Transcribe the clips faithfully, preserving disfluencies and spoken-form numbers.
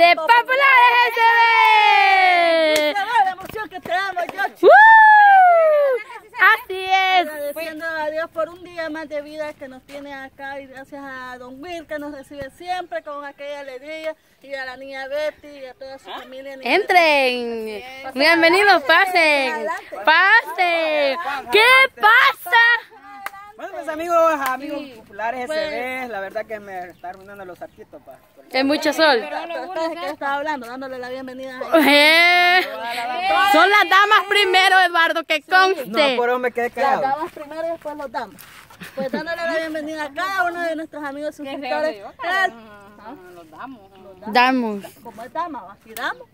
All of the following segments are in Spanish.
de Populares S B. La emoción que te damos, Yoshi. Así es. Agradeciendo a Dios por un día más de vida que nos tiene acá y gracias a Don Will que nos recibe siempre con aquella alegría y a la niña Betty y a toda su familia. Entren. Bienvenidos, pasen. Pasen. ¿Qué pasa? Bueno, pues amigos, amigos sí. Populares pues, S B, la verdad que me está arruinando los arquitos, pa. Es mucho sol. ¿De qué estaba hablando? Dándole la bienvenida a eh, Son las damas primero, Eduardo, que conste. No, por eso me quedé callado. Las damas primero y después los damas. Pues dándole la bienvenida a cada uno de nuestros amigos suscriptores. Los damos. Damos. ¿Cómo es dama? ¿Aquí damos?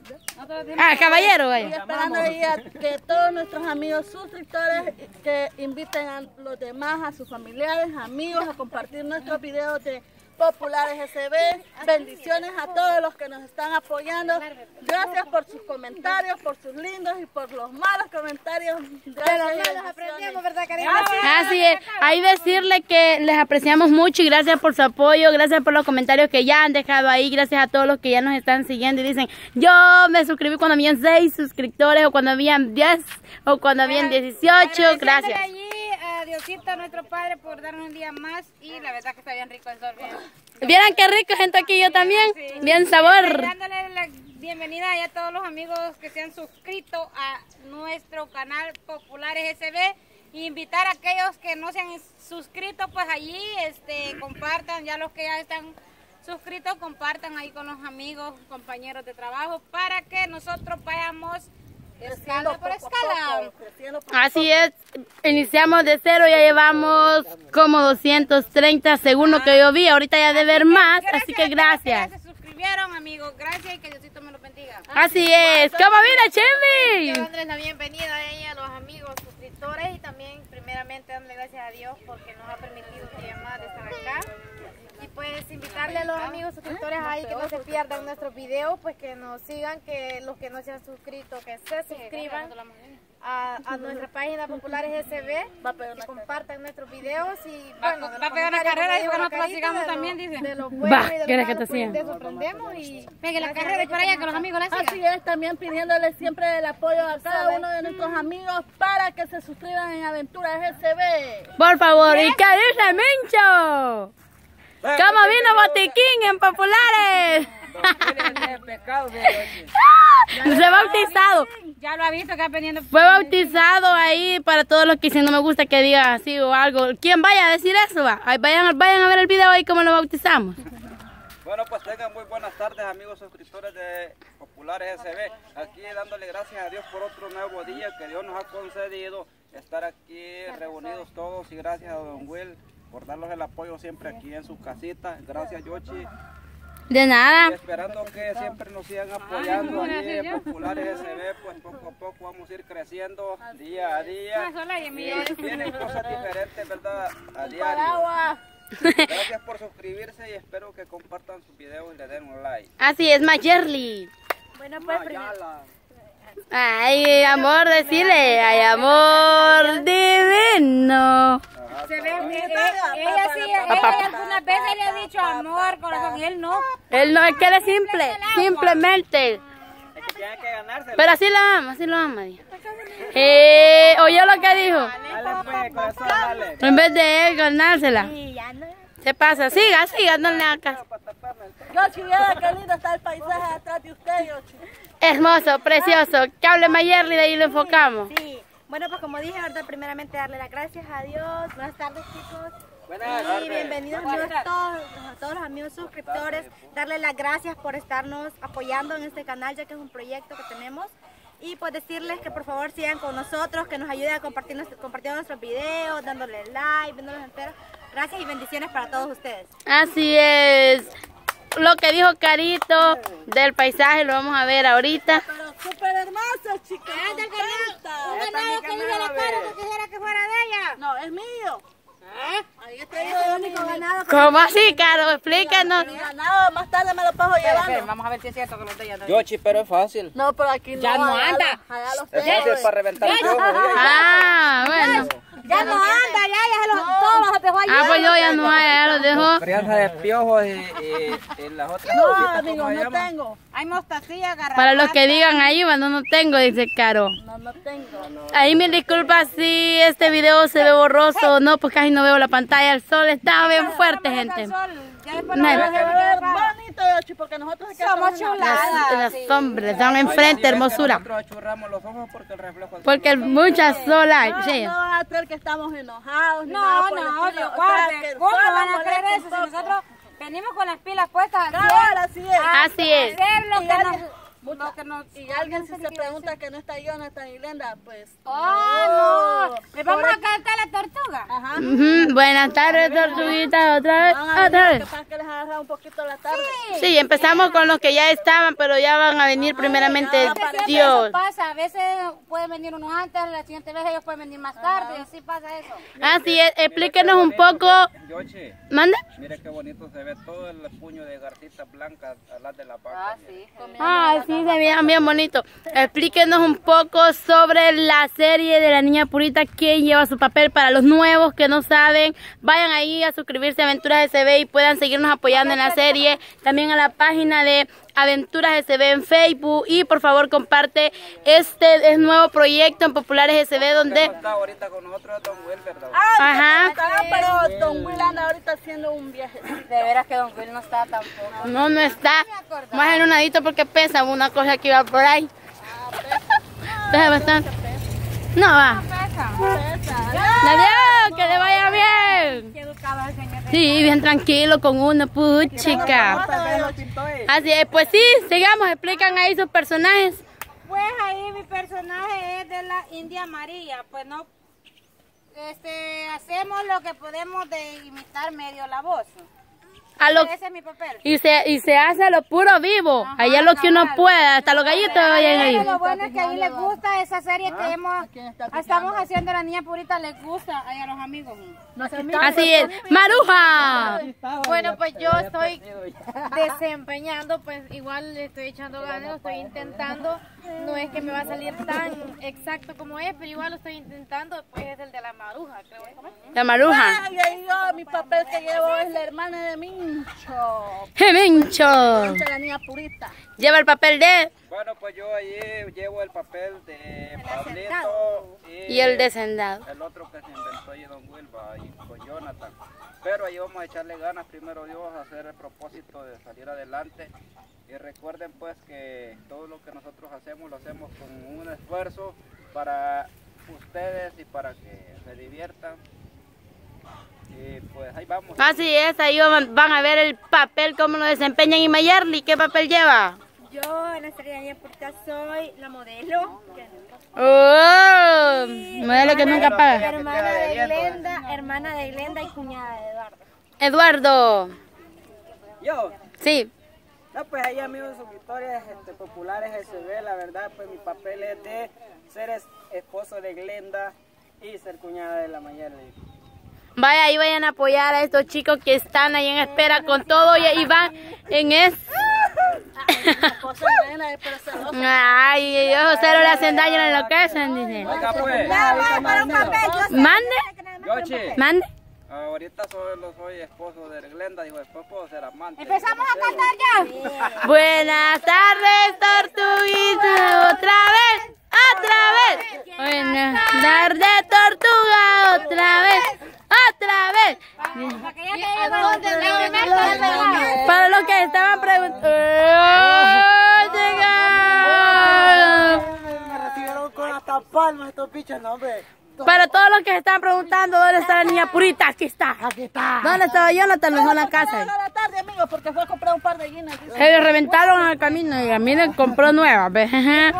Ah, caballero, vaya. Y esperando ahí a que todos nuestros amigos suscriptores que inviten a los demás, a sus familiares, amigos, a compartir nuestros videos de Populares S B. Bendiciones a todos los que nos están apoyando. Gracias por sus comentarios, por sus lindos y por los malos comentarios. Gracias. Los aprendemos, ¿verdad, cariño? Así es. Ahí decirle que les apreciamos mucho y gracias por su apoyo, gracias por los comentarios que ya han dejado ahí, gracias a todos los que ya nos están siguiendo y dicen, yo me suscribí cuando habían seis suscriptores o cuando habían diez o cuando habían dieciocho. Gracias. Diosito, nuestro Padre, por darnos un día más y la verdad que está bien rico el sol. ¿Vieran qué rico gente aquí? Yo también. Sí. Bien sabor. Dándole la bienvenida a todos los amigos que se han suscrito a nuestro canal Populares S B. E invitar a aquellos que no se han suscrito, pues allí este, compartan. Ya los que ya están suscritos, compartan ahí con los amigos, compañeros de trabajo, para que nosotros vayamos escala por escala. Así es, iniciamos de cero, ya llevamos como doscientos treinta según lo que yo vi, ahorita ya debe haber más, así que gracias. Ya se suscribieron, amigos, gracias y que Diosito me los bendiga. Así es, ¿cómo viene, Chimbi? Quiero darles la bienvenida a ella, a los amigos suscriptores y también primeramente darle gracias a Dios porque nos ha permitido un día más de estar acá. Y pues invitarle a los amigos suscriptores ahí que no se pierdan nuestros videos, pues que nos sigan, que los que no se han suscrito, que se suscriban a, a nuestra página Populares S B, que compartan nuestros videos y bueno, va a pegar la carrera y que nosotros la sigamos también, dice. De los buenos y de los malos, pues, de eso aprendemos y pegue la carrera y para allá que los amigos la sigan. Así es, también pidiéndole siempre el apoyo a cada uno de nuestros amigos para que se suscriban en Aventuras S B. Por favor, ¿y qué dice Mincho? ¿Cómo vino Botiquín en Populares? Se bautizado. Ya lo ha visto que aprendiendo. Fue bautizado ahí para todos los que dicen no me gusta que diga así o algo. ¿Quién vaya a decir eso? Va? Vayan, vayan a ver el video ahí cómo lo bautizamos. Bueno, pues tengan muy buenas tardes, amigos suscriptores de Populares S B. Aquí dándole gracias a Dios por otro nuevo día que Dios nos ha concedido estar aquí reunidos todos y gracias a Don Will por darnos el apoyo siempre aquí en su casita. Gracias, Yoshi. De nada. Y esperando que siempre nos sigan apoyando ahí en Populares S B, pues poco a poco vamos a ir creciendo día a día. Y vienen cosas diferentes, ¿verdad? A diario. Gracias por suscribirse y espero que compartan sus videos y le den un like. Así es, Mayerly. bueno pues Ay, amor, decirle, ay, amor divino. Se ve que ella sí, ella algunas veces le ha dicho amor, corazón, y él no. Él no, es que él es simple, simplemente. Es que tiene que ganárselo. Pero así lo ama, así lo ama. Eh, ¿oyó lo que dijo? Dale pues, corazón, dale. En vez de él ganársela. Se pasa, siga, siga, no le hagas caso. Yoshi, viera qué lindo está el paisaje atrás de usted, Yoshi. Hermoso, precioso. Que hable Mayerly, de ahí lo enfocamos. Sí, bueno pues como dije, ahorita primeramente darle las gracias a Dios. Buenas tardes, chicos. Buenas y tardes. bienvenidos a todos, a todos los amigos suscriptores. Darle las gracias por estarnos apoyando en este canal, ya que es un proyecto que tenemos. Y pues decirles que por favor sigan con nosotros, que nos ayuden a compartir nuestro, compartiendo nuestros videos, dándole like, viéndolos enteros. Gracias y bendiciones para todos ustedes. Así es. Lo que dijo Carito del paisaje lo vamos a ver ahorita. Pero súper hermoso, chicos. Un ganado que dice la cara que quisiera que fuera de ella. No, es mío. Ahí está el único ganado que... ¿Cómo así, Caro? Explícanos. Mi ganado más tarde me lo paso llevando. Vamos a ver si es cierto que los de ella no. Yoshi, pero es fácil. No, pero aquí no. Ya no allá anda. los- allá los Es tengo. fácil para reventar el globo. Ah, bueno. Ya no anda, ya, ya se los, todos los dejó allá. Ah, pues yo ya no hay, ya los dejo. Crianza de piojos y, y, y las otras No, cositas, amigos, ¿cómo se no llaman? tengo. Hay mostacilla, garrafata. Para los que digan ahí, bueno, no tengo, dice Caro. No, no tengo. Ahí me disculpa si este video se ve borroso, no, pues casi no veo la pantalla, el sol está bien fuerte, gente. Ya después No, nos Pero vamos se a va a ver ver bonito, Yoshi, porque nosotros aquí Somos estamos en la- chuladas. Las, las sombras están enfrente, hermosura. Nosotros achurramos los ojos porque el reflejo del Porque sol- mucha sol hay, No, sí. no van a creer que estamos enojados ni nada No, por el no, estilo. Dios O sea, guarde. que ¿Cómo solo van a molesta creer un eso si poco. nosotros venimos con las pilas puestas? al Cabal, cien? así es. Así es. Hacer lo Y que alguien- nos... Mucha- Lo que nos... Y alguien si se pregunta que no está Jonathan y Glenda, pues... ¡Oh, no! ¿Le vamos Pobre- a cantar la tortuga? Ajá. Ujú, buenas tardes, tortuguitas, otra vez, Van a otra venir, vez. capaz que les agarra un poquito la tarde. Sí, empezamos con los que ya estaban, pero ya van a venir primeramente Es que siempre Dios. eso pasa, a veces pueden venir unos antes, la siguiente vez ellos pueden venir más tarde, y así pasa eso. Así es, explíquenos un poco. Yoshi, ¿Manda? mire qué bonito se ve todo el puño de garcita blanca al lado de la vaca. mire. Ah, sí, se veían bien bonito. Explíquenos un poco sobre la serie de la niña purita, quién lleva su papel para los nuevos que no saben. Vayan ahí a suscribirse a Aventuras S B y puedan seguirnos apoyando en la serie. También a la página de Aventuras S B en Facebook. Y por favor comparte este es nuevo proyecto en Populares S B donde... No está ahorita con nosotros Don Wilber, ¿verdad? Ay, Ajá. está, pero Don Will anda ahorita haciendo un viaje. De veras que Don Will no está tampoco. No, no está. Más en un ladito porque pesa una cosa que iba por ahí. Pesa bastante. No va. Adiós, que le vaya bien. Qué educado el señor. Sí, bien tranquilo con una puchica. Así es, pues sí, sigamos, explican ahí sus personajes. Pues ahí mi personaje es de la India María, pues no, este, hacemos lo que podemos de imitar medio la voz. A lo, Ese es mi papel. y, se, y se hace lo puro vivo. Ajá, Allá lo que uno cabal. pueda, hasta los gallitos vayan ahí. Lo bueno es que ahí les gusta esa serie que hemos, estamos haciendo la niña purita, les gusta ahí a los amigos. Así es. Maruja. Bueno, pues yo estoy desempeñando, pues igual le estoy echando ganas, lo estoy intentando. No es que me va a salir tan exacto como es, pero igual lo estoy intentando, pues es el de la maruja, creo. La maruja. Ay, ay, yo, mi papel que llevo es la hermana de Mincho. Gemincho. De la niña purita. Lleva el papel de... Bueno, pues yo allí llevo el papel de Pablito Y el de Sendado. el otro que se inventó ahí Don Wilba y con Jonathan. Pero ahí vamos a echarle ganas, primero Dios, a hacer el propósito de salir adelante. Y recuerden pues que todo lo que nosotros hacemos lo hacemos con un esfuerzo para ustedes y para que se diviertan. Y pues ahí vamos. Así es, ahí van, van a ver el papel, cómo lo desempeñan. Y Mayerly, ¿qué papel lleva? Yo en la serie de Niña Purita soy la modelo, Oh, modelo que nunca paga. hermana de Glenda, hermana de Glenda y cuñada de Eduardo. Eduardo. Yo, Sí. no, pues ahí amigos suscriptores este, populares S B, la verdad, pues mi papel es de ser es- esposo de Glenda y ser cuñada de la Mayerly. Vaya, ahí vayan a apoyar a estos chicos que están ahí en espera con todo y, y van en es... Cosa buena, pero celosa. Ay, ellos cero le hacen daño, le enloquecen, dicen. Oiga pues, Para un papel, yo Mande, Yoshi, mande. ahorita solo soy esposo de Glenda, dijo después puedo ser amante. empezamos a cantar ya. Buenas tardes, tortuguita, otra vez, otra vez. Buenas tardes, tortuga, otra vez, otra vez. Para que ya te lleven. Para los que estaban preguntando... Me recibieron con hasta palmas estos bichos, no hombre. Para todos los que se están preguntando dónde está la niña purita, aquí está. Aquí está. ¿Dónde estaba Jonathan? Nos dejó en la casa. A la tarde, amigos, porque fue a comprar un par de guinas. dice. Se le reventaron al camino y a mí le compró nuevas. ¿Ves?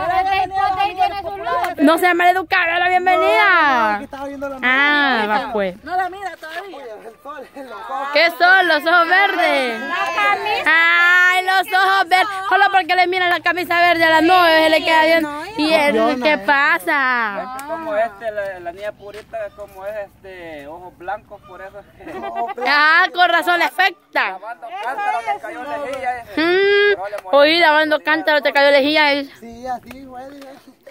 No sea maleducada, la bienvenida. Aquí estaba viendo la Ah, va pues. No la mira todavía. el sol, el ojos. ¿Qué son los ojos verdes? Ay, los ojos verdes. Solo porque le miran la camisa verde a la novia se le queda bien. ¿Y él qué pasa? Es que como este, la, la niña purita, como es este, ojos blancos, por eso es que... Ah, con razón le afecta. Lavando cántaro me cayó lejilla ese. Mm, oí lavando cántaro te cayó lejía él. Sí, así, güey.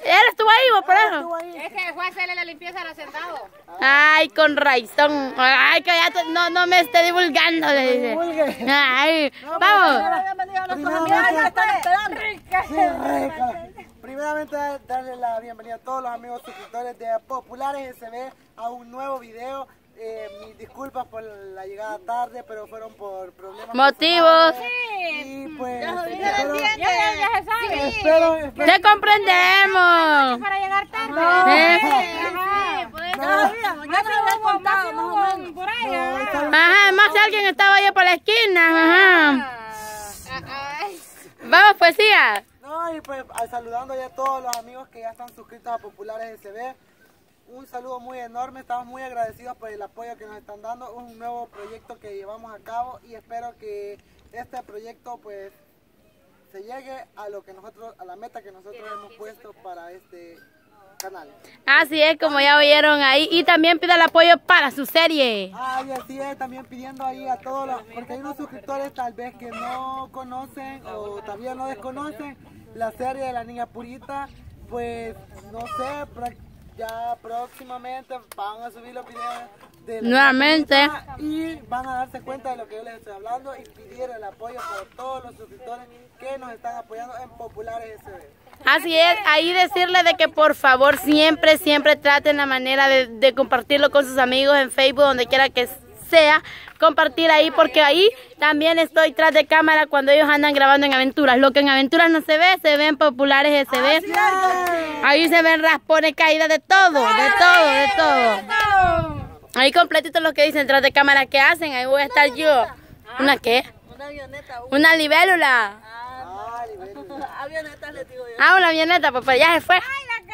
Él estuvo ahí, vos, por eso. Estuvo ahí. Es que fue a hacerle la limpieza al sentado. Ay, con razón. Ay, cállate, no, no me esté divulgando, le dice. Divulgue. Ay, vamos. Bienvenido a nuestros amigos que nos están esperando. Sí, rica. Primeramente, darle la bienvenida a todos los amigos suscriptores de Populares S B a un nuevo video. Eh, mis disculpas por la llegada tarde, pero fueron por problemas Motivos. personales. Y pues, Ya se espero, entiende. Ya, ya se sabe. espero, espero- Te comprendemos. Para llegar tarde. No. ¿Eh? Ajá. Ya sabíamos, ya nos había contado más o menos. Por ahí. no, está bien. Ajá, más si alguien estaba ahí por la esquina. Ajá. Ay. Vamos, poesía. No, y pues a- saludando ya a todos los amigos que ya están suscritos a Populares S B. Un saludo muy enorme, estamos muy agradecidos por el apoyo que nos están dando. Es un nuevo proyecto que llevamos a cabo y espero que este proyecto pues se llegue a lo que nosotros, a la meta que nosotros hemos puesto para este canal. Así es, como ya oyeron ahí. Y también pida el apoyo para su serie. Ah, y así es, también pidiendo ahí a todos los, porque hay unos suscriptores tal vez que no conocen o todavía no desconocen la serie de la niña Purita, pues no sé, pra- ya próximamente van a subir los videos de la Nuevamente. niña Purita y van a darse cuenta de lo que yo les estoy hablando y pedir el apoyo para todos los suscriptores que nos están apoyando en Populares S B. Así es, ahí decirle de que por favor siempre, siempre traten la manera de, de compartirlo con sus amigos en Facebook, donde quiera que sea, compartir ahí, porque ahí también estoy tras de cámara cuando ellos andan grabando en aventuras. Lo que en aventuras no se ve, se ven Populares S B. Ahí se ven raspones, caídas, de todo, de todo, de todo. Ahí completito lo que dicen tras de cámara que hacen, ahí voy a estar yo. ¿Una qué? Una avioneta, uh, Una libélula. Ah, libélula. avionetas les digo yo. Ah, una avioneta, papá, ya se fue.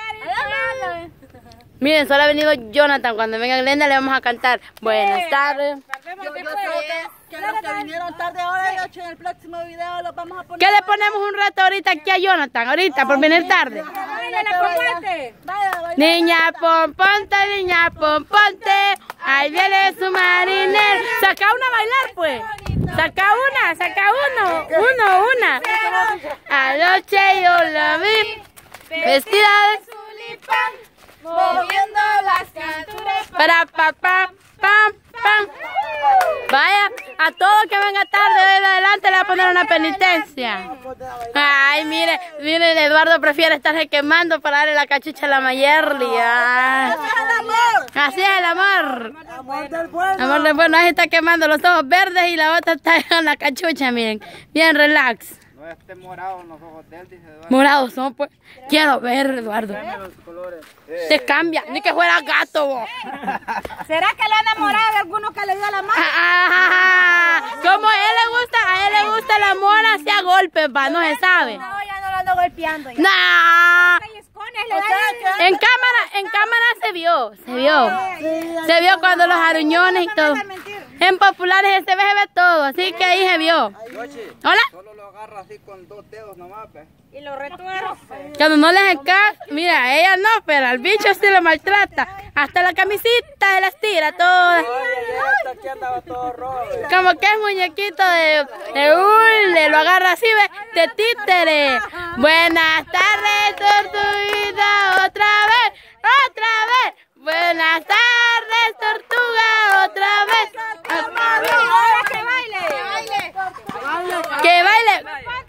Miren, solo ha venido Jonathan. Cuando venga Glenda le vamos a cantar. Buenas tardes. Yo, yo creo que, que los que vinieron tarde ahora, de hecho, en el próximo video los vamos a poner. ¿Qué le ponemos un rato ahorita aquí a Jonathan? Ahorita, por venir tarde. Vaya, la comparte. Vaya, vaya. Niña pomponte, niña pomponte, ahí viene su marinero. Saca una a bailar, pues. Saca una, saca uno, uno, una. Anoche yo la vi, vestida de Moviendo las cinturas. para pa, pa, pam, pam. Vaya, a todo que venga tarde, de adelante le voy a poner una penitencia. Ay, mire, mire, Eduardo prefiere estarse quemando para darle la cachucha a la Mayerly. Ay. Así es el amor. Amor del bueno. Amor de bueno, ahí está quemando los ojos verdes y la otra está con la cachucha, miren. Bien relax. No esté morado en los ojos de él, dice Eduardo. Morados son, pues. Quiero ver, Eduardo. Los colores. Se cambia, ni que fuera gato, vos. ¿Será que lo ha enamorado de alguno que le dio la mano? Ah, como a él le gusta, a él le gusta el amor hacia golpes, va, no se sabe. No, ya no lo ando golpeando. Ya. Nah. Pellizcones le dan. En cámara, en cámara se vio, se vio. Se vio cuando los aruñones y todo. En Populares S B se ve todo, así que ahí se vio. Yoshi, Hola. solo lo agarra así con dos dedos nomás, pues. Y lo retuerce. Cuando no les encaja, mira, ella no, pero al bicho sí lo maltrata. Hasta la camisita se las tira todas. Oye, aquí andaba todo rojo. Como que es muñequito de, de hule, lo agarra así, ve, de títere. Buenas tardes, tortuguita, otra vez, otra vez. Buenas tardes, tortuga, otra vez. Ahora que baile. Que baile.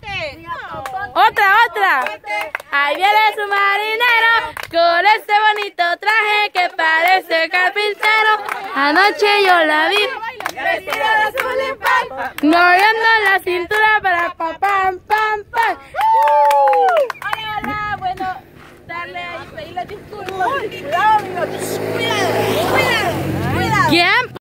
Otra, otra. Ahí viene su marinero con ese bonito traje que parece carpintero. Anoche yo la vi moviendo la cintura para pa pam pam pam. Hola, hola, bueno, darle y pedirle disculpas.